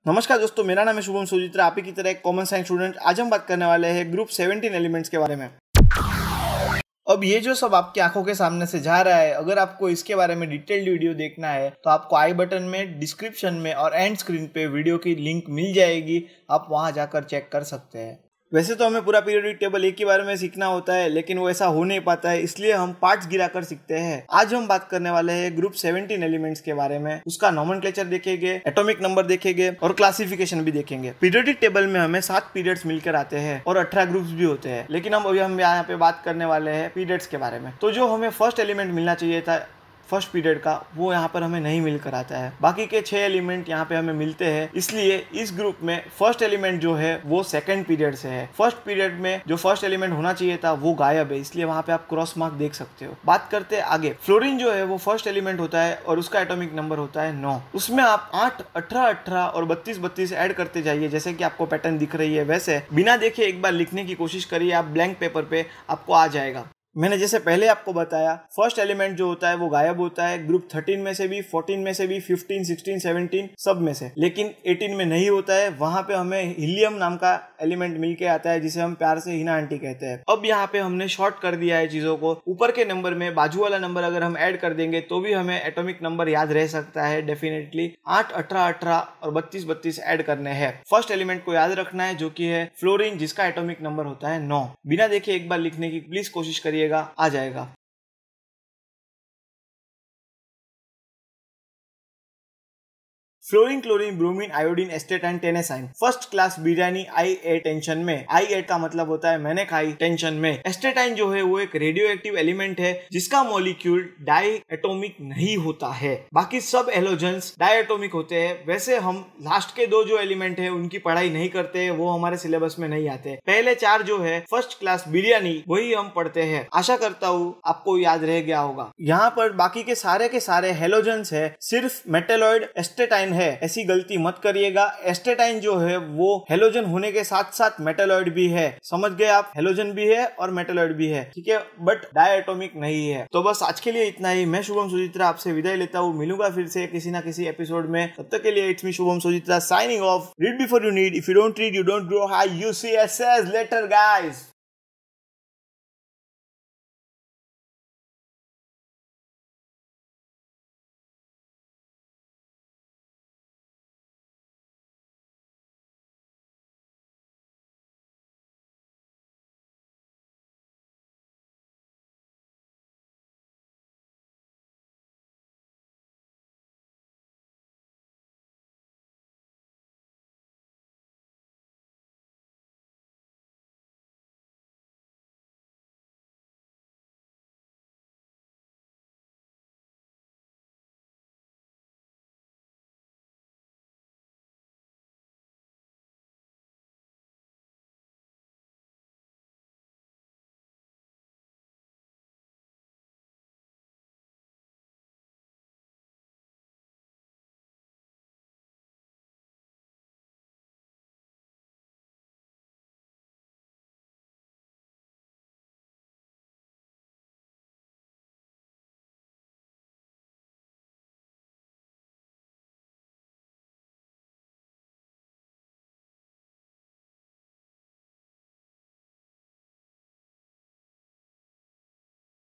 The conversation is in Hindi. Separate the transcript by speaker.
Speaker 1: नमस्कार दोस्तों, मेरा नाम है शुभम सोजित्रा, आप ही की तरह एक कॉमन साइंस स्टूडेंट। आज हम बात करने वाले हैं ग्रुप 17 एलिमेंट्स के बारे में। अब ये जो सब आपकी आंखों के सामने से जा रहा है, अगर आपको इसके बारे में डिटेल्ड वीडियो देखना है तो आपको आई बटन में, डिस्क्रिप्शन में और एंड स्क्रीन पे वीडियो की लिंक मिल जाएगी। आप वहां जाकर चेक कर सकते हैं। वैसे तो हमें पूरा पीरियोडिक टेबल एक ही बार में सीखना होता है, लेकिन वो ऐसा हो नहीं पाता है, इसलिए हम पार्ट्स गिराकर सीखते हैं। आज हम बात करने वाले हैं ग्रुप 17 एलिमेंट्स के बारे में। उसका नॉमेनक्लेचर देखेंगे, एटॉमिक नंबर देखेंगे और क्लासिफिकेशन भी देखेंगे। पीरियोडिक टेबल में हमें 7 पीरियड्स मिलकर आते हैं और 18 ग्रुप्स भी होते हैं, लेकिन हम यहाँ पे बात करने वाले हैं पीरियड्स के बारे में। तो जो हमें फर्स्ट एलिमेंट मिलना चाहिए था फर्स्ट पीरियड का, वो यहाँ पर हमें नहीं मिलकर आता है। बाकी के 6 एलिमेंट यहाँ पे हमें मिलते हैं, इसलिए इस ग्रुप में फर्स्ट एलिमेंट जो है वो सेकंड पीरियड से है। फर्स्ट पीरियड में जो फर्स्ट एलिमेंट होना चाहिए था वो गायब है, इसलिए वहाँ पे आप क्रॉस मार्क देख सकते हो। बात करते हैं आगे। फ्लोरीन जो है वो फर्स्ट एलिमेंट होता है और उसका एटॉमिक नंबर होता है 9। उसमें आप 8, 18, 18 और 32, 32 ऐड करते जाइए, जैसे कि आपको पैटर्न दिख रही है वैसे। बिना देखे एक बार लिखने की कोशिश करिए, आप ब्लैंक पेपर पे आपको आ जाएगा। मैंने जैसे पहले आपको बताया, फर्स्ट एलिमेंट जो होता है वो गायब होता है ग्रुप 13 में से भी, 14 में से भी, 15, 16, 17 सब में से, लेकिन 18 में नहीं होता है। वहां पे हमें हीलियम नाम का एलिमेंट मिलके आता है, जिसे हम प्यार से हीना आंटी कहते हैं। अब यहाँ पे हमने शॉर्ट कर दिया है चीजों को। ऊपर के नंबर में बाजू वाला नंबर अगर हम ऐड कर देंगे तो भी हमें एटॉमिक नंबर याद रह सकता है डेफिनेटली। 8, 18, 18 और 32, 32 ऐड करने हैं। फर्स्ट एलिमेंट को याद रखना है, जो कि है फ्लोरीन, जिसका एटॉमिक नंबर होता है 9। बिना देखे एक बार लिखने की प्लीज कोशिश करिए, आ जाएगा। Fluorine, chlorine, bromine, iodine, astatine, tennessine. First class biryani I ate tension में। आई एट का मतलब होता है मैंने खाई टेंशन में। एस्टेटाइन जो है वो एक रेडियो एक्टिव एलिमेंट है, जिसका मॉलिक्यूल डाई एटोमिक नहीं होता है। बाकी सब हेलोजेंस डाई एटोमिक होते हैं। वैसे हम लास्ट के 2 जो एलिमेंट है उनकी पढ़ाई नहीं करते हैं, वो हमारे सिलेबस में नहीं आते। पहले 4 जो है फर्स्ट क्लास बिरयानी, वही हम पढ़ते हैं। आशा करता हूँ आपको याद रह गया होगा। यहाँ पर बाकी के सारे हेलोजेंस है, सिर्फ मेटेलॉइड एस्टेटाइन है, ऐसी गलती मत करिएगा। एस्टेटाइन जो है वो हेलोजन होने के साथ साथ मेटेलॉइड भी है। समझ गए आप, हेलोजन भी है और मेटेलॉइड भी है, ठीक है, बट डायटोमिक नहीं है। तो बस आज के लिए इतना ही। मैं शुभम सोजित्रा आपसे विदाई लेता हूँ। मिलूंगा फिर से किसी ना किसी एपिसोड में। तब तक के लिए it's me Shubham Sojitra signing off. Read before you need, if you don't read you don't grow high. UCSS letter guys.